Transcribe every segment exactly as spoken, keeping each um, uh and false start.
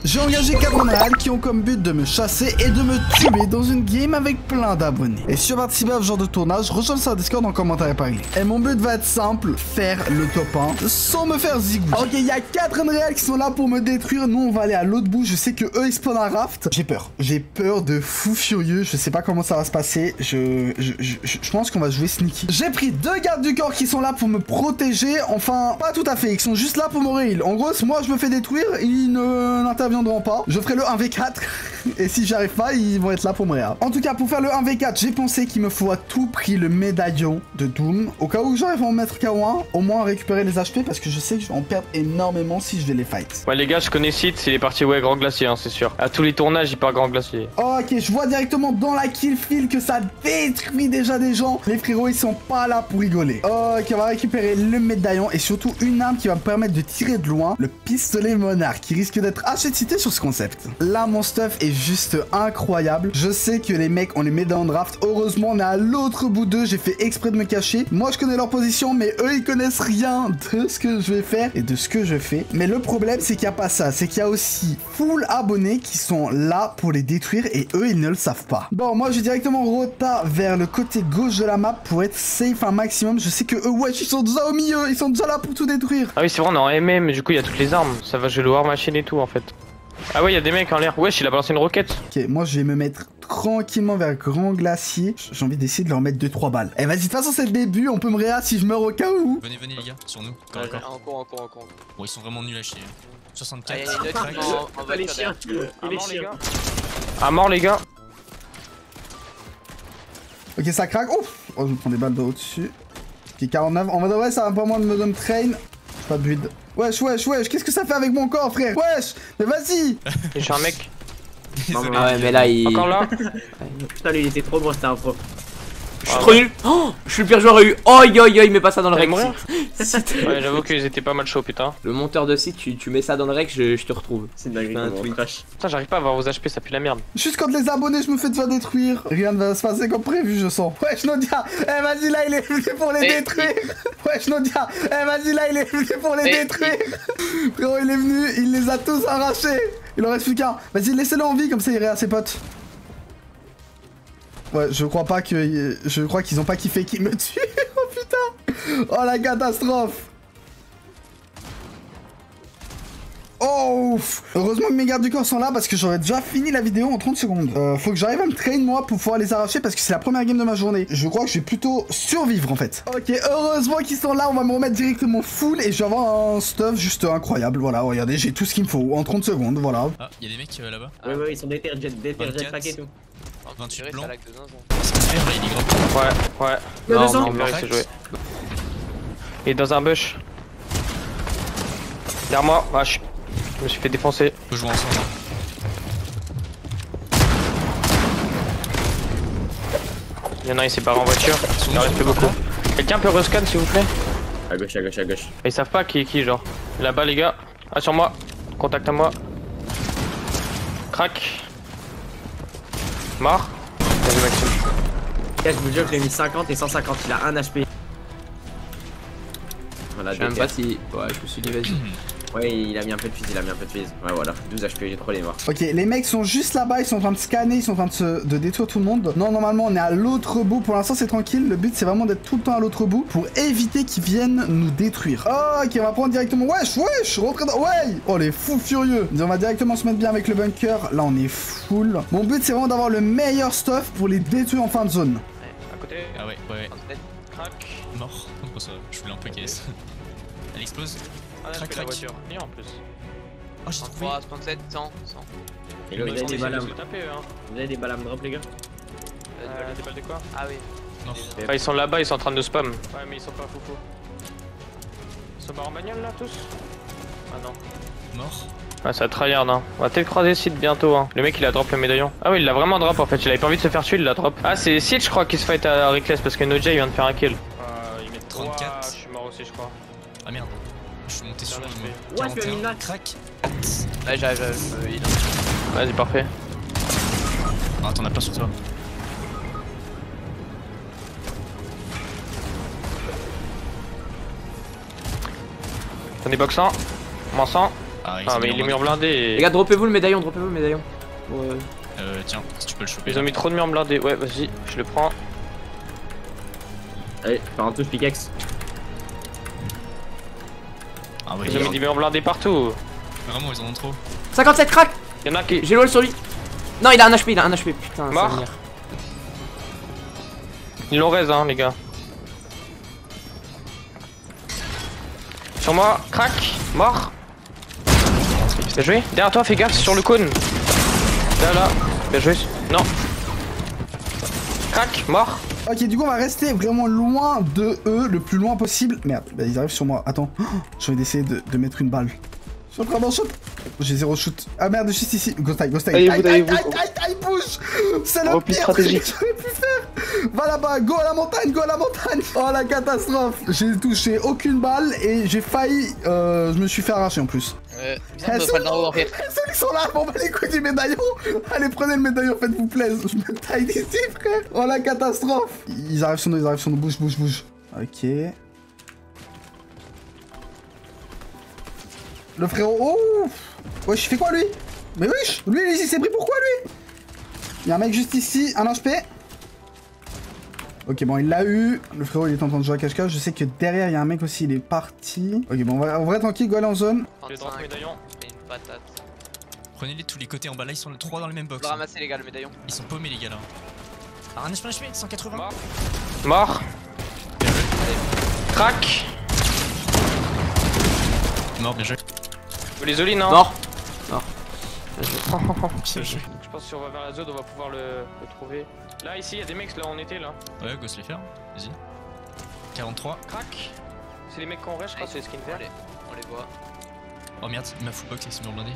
J'ai engagé quatre réels qui ont comme but de me chasser et de me tuer dans une game avec plein d'abonnés. Et si tu veux participer à ce genre de tournage, rejoins le Discord en commentaire épinglé. Et mon but va être simple, faire le top un sans me faire zigouiller. Ok, il y a quatre réels qui sont là pour me détruire. Nous, on va aller à l'autre bout. Je sais que eux, ils spawnent un raft. J'ai peur. J'ai peur de fou furieux. Je sais pas comment ça va se passer. Je, je, je, je pense qu'on va jouer sneaky. J'ai pris deux gardes du corps qui sont là pour me protéger. Enfin, pas tout à fait. Ils sont juste là pour me heal. En gros, si moi je me fais détruire, ils ne n'interviendront pas. Je ferai le un v quatre. Et si j'arrive pas, ils vont être là pour me réa. En tout cas, pour faire le un v quatre, j'ai pensé qu'il me faut à tout prix le médaillon de Doom. Au cas où j'arrive à en mettre K O un, au moins récupérer les H P parce que je sais que je vais en perdre énormément si je vais les fight. Ouais les gars, je connais Sith, il est parti ouais grand glacier hein, c'est sûr. À tous les tournages il part grand glacier. Ok, je vois directement dans la kill field que ça détruit déjà des gens. Les frérots ils sont pas là pour rigoler. Ok, on va récupérer le médaillon et surtout une arme qui va me permettre de tirer de loin, le pistolet monarque qui risque d'être assez cité sur ce concept. Là mon stuff est juste incroyable. Je sais que les mecs on les met dans le draft. Heureusement on est à l'autre bout d'eux, j'ai fait exprès de me cacher. Moi je connais leur position mais eux ils connaissent rien de ce que je vais faire et de ce que je fais. Mais le problème c'est qu'il n'y a pas ça, c'est qu'il y a aussi full abonnés qui sont là pour les détruire et eux ils ne le savent pas. Bon moi je vais directement rota vers le côté gauche de la map pour être safe un maximum. Je sais que eux wesh ils sont déjà au milieu, ils sont déjà là pour tout détruire. Ah oui c'est vrai on est en M M mais du coup il y a toutes les armes. Ça va jouer le War Machine et tout en fait. Ah ouais il y a des mecs en l'air. Wesh il a balancé une roquette. Ok moi je vais me mettre tranquillement vers Grand Glacier. J'ai envie d'essayer de leur mettre deux trois balles. Eh vas-y de toute façon c'est le début, on peut me réa si je meurs au cas où. Venez venez les gars sur nous. Encore, encore, encore, encore, encore. Bon ils sont vraiment nuls à chier. soixante-quatre. Allez, il y a une autre en Les chiens, Ah les mort les chiens. gars. Ah mort les gars. Ok ça craque. Ouf. Oh je me prends des balles de au-dessus. Ok quarante-neuf. En vrai ça va pas moi de me donner train. J'ai pas de build. Wesh wesh wesh. Qu'est-ce que ça fait avec mon corps frère? Wesh. Mais vas-y. J'ai un mec. Non, mais- Ah ouais, mais là, il. Encore là. Putain, lui il était trop bon, c'était un pro. Je suis trop nul. Oh, je suis le pire joueur eu. Oh, yo, yo, il met pas ça dans le T'allais rec. mourir Site. Ouais j'avoue qu'ils étaient pas mal chauds putain. Le monteur de site, tu, tu mets ça dans le rec, je, je te retrouve. C'est une dinguerie Un comment on tweet. crash. Putain j'arrive pas à voir vos H P, ça pue la merde. Juste quand les abonnés je me fais déjà détruire. Rien ne va se passer comme prévu je sens. Wesh Nodia. Eh vas-y là il est venu pour les Eh, détruire. Wesh Nodia. Eh vas-y là il est venu pour les Eh, détruire. Frérot il est venu, il les a tous arrachés. Il en reste plus qu'un. Vas-y laissez-le en vie comme ça il irait à ses potes. Ouais, je crois pas que... Je crois qu'ils ont pas kiffé qu'ils me tuent. Oh putain. Oh la catastrophe. Oh ouf. Heureusement que mes gardes du corps sont là parce que j'aurais déjà fini la vidéo en trente secondes. Euh, faut que j'arrive à me train moi pour pouvoir les arracher parce que c'est la première game de ma journée. Je crois que je vais plutôt survivre en fait. Ok, heureusement qu'ils sont là, on va me remettre directement full et je vais avoir un stuff juste incroyable. Voilà, regardez, j'ai tout ce qu'il me faut en trente secondes, voilà. Ah y'a des mecs euh, là-bas. Ouais, ouais, ils sont déter, jet, déter, jet pack et tout. vingt-huit Tiré, blancs. ça lag de zinzin. C'est super, là il est grand. Ouais ouais. Le Non deux cents. non mais c'est joué. Il est dans un bush. Derrière moi, ah, je... je me suis fait défoncer. Faut jouer ensemble. Il y en a un il s'est barré en voiture. Il en reste plus beaucoup. Quelqu'un peut rescan s'il vous plaît? À gauche, à gauche, à gauche. Ils savent pas qui est qui genre. Là-bas les gars. Ah sur moi. Contact à moi. Crac. Mort. Vas-y Maxime. Gars, je vous jure que j'ai mis cinquante et cent cinquante, il a un H P. Voilà, Je sais même déter. pas si. Ouais, je me suis dit, vas-y. Ouais, il a mis un peu de fuse, il a mis un peu de fuse. Ouais, voilà, douze H P, j'ai trop les morts. Ok, les mecs sont juste là-bas, ils sont en train de scanner, ils sont en train de, se, de détruire tout le monde. Non, normalement, on est à l'autre bout. Pour l'instant, c'est tranquille. Le but, c'est vraiment d'être tout le temps à l'autre bout pour éviter qu'ils viennent nous détruire. Oh, ok, on va prendre directement. Wesh, wesh, rentrez dans. Ouais. Oh, les fous furieux. On va directement se mettre bien avec le bunker. Là, on est full. Mon but, c'est vraiment d'avoir le meilleur stuff pour les détruire en fin de zone. À côté. Ah ouais ouais ouais. Crac. Mort. Pourquoi ça? Je voulais un peu caisse. Elle explose. Ah Crac, crac la crac. voiture. Ni en plus. Oh j'ai trouvé. trente-trois, soixante-sept, cent, cent. Et là, vous avez des balles à me- Taper, hein. vous avez des balles à me drop, les gars? Euh, Euh, des balles de quoi? Ah oui. Mort. Ah, ils sont là-bas, ils sont en train de spam. Ouais, mais ils sont pas foufou. Ils sont pas en bagnole là tous? Ah non. Mort. Ah, ça tryhard, hein. On va peut-être croiser Sid bientôt, hein. Le mec il a drop le médaillon. Ah, oui, il l'a vraiment drop en fait. Il avait pas envie de se faire tuer, il l'a drop. Ah, c'est Sid, je crois, qui se fight à Reckless parce que Noja il vient de faire un kill. Euh, il met trente-quatre. Je suis mort aussi, je crois. Ah merde. Je suis monté sur Dernier le H P. Ouais, je lui ai mis une quarante et un. balle. Crac. Ouais, j'arrive, j'arrive. euh, il a- Vas-y, parfait. Ah t'en as pas sur toi. J'en ai box cent. Moins cent. Ah, Ah, mais il est mis en blindé. Les Et... gars, droppez-vous le médaillon, droppez-vous le médaillon. Ouais. Euh, tiens, si tu peux le choper. Ils ont mis trop de murs en blindé. Ouais, vas-y, je le prends. Allez, par en touche pickaxe. Ah, ouais, Ils ont mis des murs en blindé partout. vraiment, ils en ont trop. cinquante-sept crack. Y'en a qui. J'ai l'ol sur lui. Non, il a un H P, il a un H P. Putain, ça va Mort. venir. Ils l'ont raise, hein, les gars. Sur moi, crack, mort. Bien joué. Derrière toi, fais gaffe, c'est sur le cône. Là, là. Bien joué. Non. Crack, mort. Ok, du coup, on va rester vraiment loin de eux, le plus loin possible. Merde, bah, ils arrivent sur moi. Attends, j'ai envie d'essayer de, de mettre une balle. Je suis en train d'en shoot. J'ai zéro shoot. Ah merde, juste ici. Ghost eye, ghost eye. Aïe, aïe, aïe, aïe, aïe, bouge. C'est le pire truc que j'aurais pu faire. Va là-bas, go à la montagne, go à la montagne. Oh la catastrophe. J'ai touché aucune balle et j'ai failli. Euh, je me suis fait arracher en plus. Ouais, Elles bien, sont, pas le droit en fait. ils sont là, bon bah les coups du médaillon. Allez, prenez le médaillon, faites-vous plaisir. Je me taille d'ici, frère. Oh la catastrophe. Ils arrivent sur nous, ils arrivent sur nous. Bouge, bouge, bouge. Ok. Le frérot. Oh. Wesh, il fait quoi lui? Mais wesh, lui, il s'est pris pourquoi lui? Il y a un mec juste ici, un H P. Ok, bon, il l'a eu. Le frérot, il est en train de jouer à cache-cache. Je sais que derrière, il y a un mec aussi, il est parti. Ok, bon, on va, on va tranquille, go aller en zone. Je drop le médaillon. Et une patate. Prenez-les de tous les côtés en bas. Là, ils sont les trois dans le même Je box. dois ramasser les gars le médaillon. Ils sont paumés, les gars là. Ah, un H P, un H P, cent quatre-vingts. Mort. Mort. Crack. Mort, bien joué. Vous les olines, non? Mort. Bien joué. Je pense que si on va vers la zone, on va pouvoir le, le trouver. Là, ici, il y a des mecs, là, on était là. Ouais, go se les faire. Vas-y. quarante-trois. Crack. C'est les mecs qu'on reste, je crois, c'est les skins On verts. les, on les voit. Oh merde, ma full box avec ses murs blindés.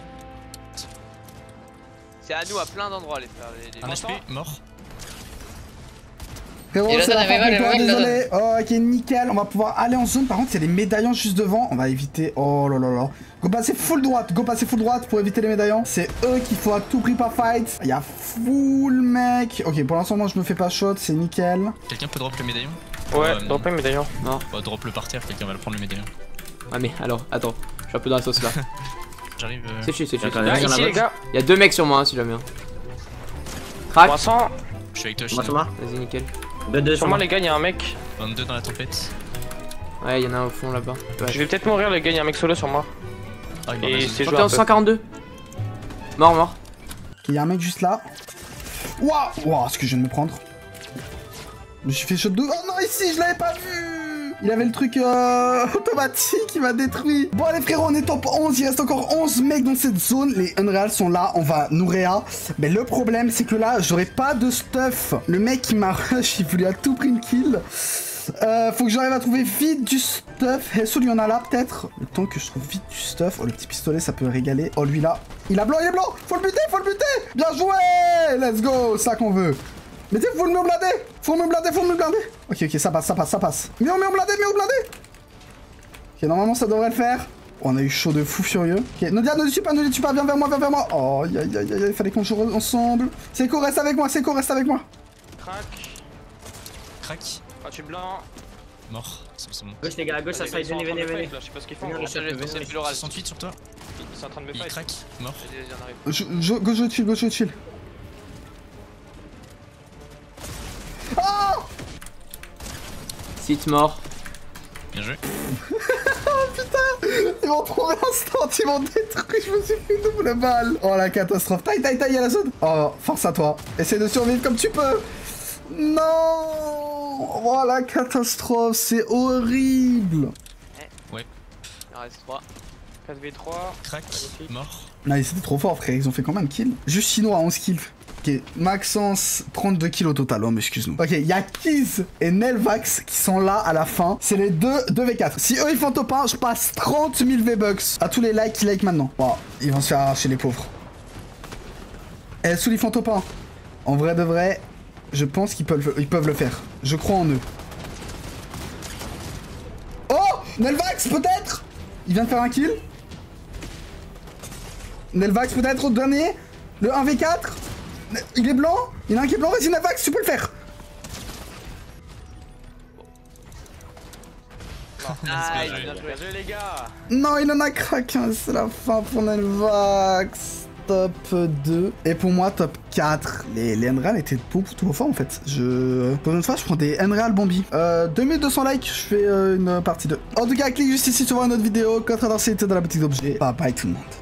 C'est à nous à plein d'endroits les frères. Les, les... Un H P, mort. Frérot, Et la c'est zone la fin avait pour mal, toi, le mec, la désolé. Oh, ok, nickel. On va pouvoir aller en zone. Par contre, il y a des médaillons juste devant. On va éviter. Oh là là là. Go passer full droite. Go passer full droite pour éviter les médaillons. C'est eux qu'il faut à tout prix pas fight. Il y a full mec. Ok, pour l'instant, moi, je me fais pas shot. C'est nickel. Quelqu'un peut drop le médaillon? Ouais, Euh, drop le médaillon. Non. Bah, drop le par terre, quelqu'un va le prendre le médaillon. Ah, mais alors, attends. Je suis un peu dans la sauce là. J'arrive. Euh... C'est chier, c'est chier. D'accord. Là, Dans la ici, les box. gars. Il y a deux mecs sur moi, hein, si jamais. Crack. trois cents. Je suis avec toi, je Moi, suis sur moi. Vas-y, nickel. deux deux Sur sur moi, moi. les gars, il y a un mec. vingt-deux dans la tempête. Ouais, il y en a un au fond là-bas. Ouais. Je vais peut-être mourir, les gars, il y a un mec solo sur moi. Ah, il Et m'a c'est J'étais joué en un peu. cent quarante-deux. Mort, mort. Il y a un mec juste là. Waouh. Waouh, ce que je viens de me prendre. Je me suis fait shot de. Oh non, ici, je l'avais pas vu. Il avait le truc euh, automatique qui m'a détruit. Bon allez frérot, on est top onze, il reste encore onze mecs dans cette zone. Les Unreal sont là, on va nous réa. Mais le problème c'est que là, j'aurai pas de stuff. Le mec qui m'a rush, il voulait à tout prix une kill. Euh, faut que j'arrive à trouver vite du stuff. Hessoul, il y en a là peut-être. Le temps que je trouve vite du stuff. Oh, le petit pistolet, ça peut régaler. Oh, lui là. Il a blanc, il est blanc. Faut le buter, faut le buter. Bien joué. Let's go, ça qu'on veut. Mais t'es, faut le mur blindé. Faut le mur blindé, faut le mur blindé. Ok, ok, ça passe, ça passe, ça passe. Mur, mur blindé, mur blindé. Ok, normalement, ça devrait le faire. Oh, on a eu chaud de fou furieux. Ok, Nodia, ne le tue pas, ne le tue pas. Viens vers moi, viens vers moi. Oh, aïe, aïe, aïe, aïe. Il fallait qu'on joue ensemble. Seiko, reste avec moi. Seiko, reste avec moi. Crack. Crack. Ah, tu es blanc. Mort. C'est bon. Gauche, les gars, à gauche, ça Allez, side. ils sont en Venez, train de venez, me venez. fight, là, je sais pas ce qu'ils font. Venez, gros. les Je vais venez, passer venez. le fil oral. soixante-huit sur toi. Ils sont en train de me Il fight. crack. Mort. Vas-y, vas-y, on arrive. Je, je, gauche de chill, gauche de chill. Oh! Site mort. Bien joué. Ils m'ont trouvé instant, ils m'ont détruit, je me suis pris une double balle. Oh la catastrophe. Taille, taille, taille, à la zone. Oh, force à toi. Essaie de survivre comme tu peux. Non. Oh la catastrophe, c'est horrible. Ouais. Il en reste trois. quatre v trois. Crack. Magnifique. Mort. Non, ils étaient trop forts, frère. Ils ont fait combien de kills? Juste Chinois à onze kills. Ok, Maxence, trente-deux kills au total. Oh, mais excuse-nous. Ok, il y a Kiz et Nelvax qui sont là à la fin. C'est les deux deux v quatre. Si eux ils font top un, je passe trente mille V-Bucks à tous les likes qui like maintenant. Wow, ils vont se faire arracher les pauvres. Eh, sous ils font top un. En vrai de vrai, je pense qu'ils peuvent, ils peuvent le faire. Je crois en eux. Oh, Nelvax peut-être. Il vient de faire un kill. Nelvax peut-être au dernier. Le un v quatre. Il est blanc. Il y en a un qui est blanc. Vas-y Nelvax, tu peux le faire. Ah, bien bien joué. joué. Bien joué les gars. Non, il en a craqué un, c'est la fin pour Nelvax. Top deux. Et pour moi, top quatre. Les, les Unreal étaient beaucoup trop forts en fait. Je... Pour une fois, je prends des Unreal Bombi. Euh, deux mille deux cents likes, je fais euh, une partie deux. En tout cas, clique juste ici sur voir une autre vidéo. Code dans la boutique d'objets. Bye bye tout le monde.